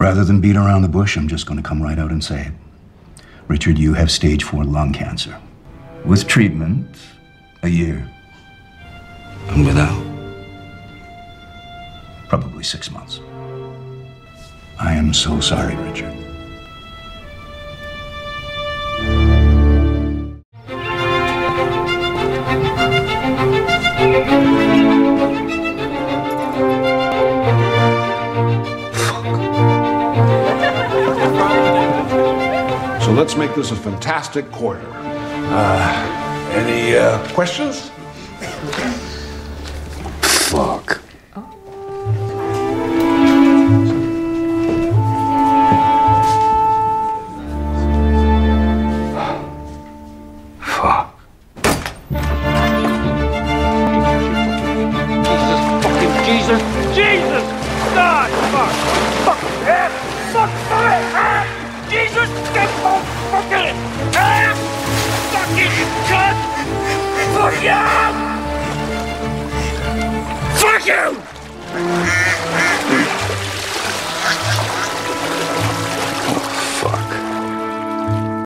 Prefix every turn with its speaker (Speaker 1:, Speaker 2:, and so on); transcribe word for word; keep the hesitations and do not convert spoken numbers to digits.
Speaker 1: Rather than beat around the bush, I'm just going to come right out and say it. Richard, you have stage four lung cancer. With treatment, a year. And without, probably six months. I am so sorry, Richard.
Speaker 2: So let's make this a fantastic quarter. Uh, any uh, questions?
Speaker 1: Fuck. Fuck.
Speaker 3: Jesus, Jesus! God, fuck! Fuck! Ah, fuck! Ah, Jesus! Get fuck! Fuck it! Ah, fucking cunt! Fuck you! Fuck you!